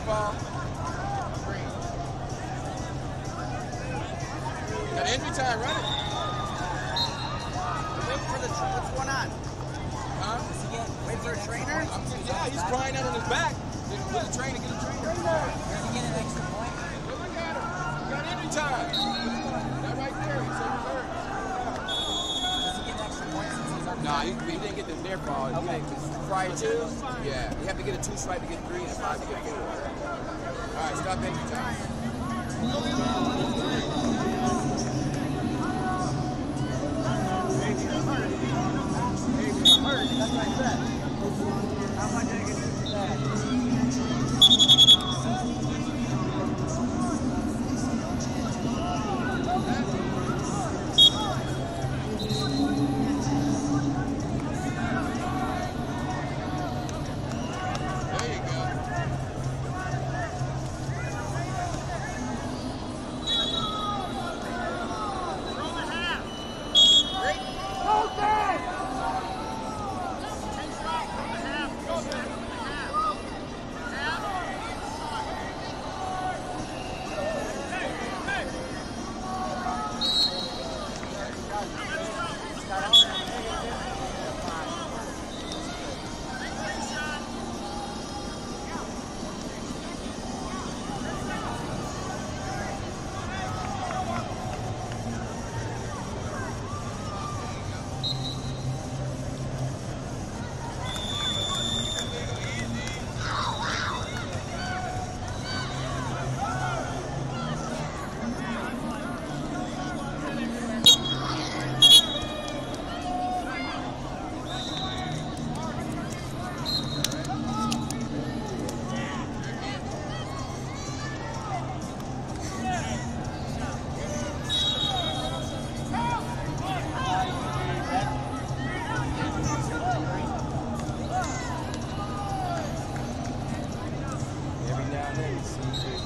ball. Got injury time, run it. Wait for the, what's going on? Huh? Wait for a trainer? Yeah, he's crying out on his back. Get a trainer, get a trainer. Does he get an extra point? Look at him. Got injury time. That right there, he's so hurt. Does he get an extra point since he's on the Nah, he didn't get the near ball. Okay. Prior to, yeah. You have to get a 2 strike to get 3 and a 5 to get 4. All right, stop injury time. That's what I said. How am I going to get used to that? There you go. Every now and then you see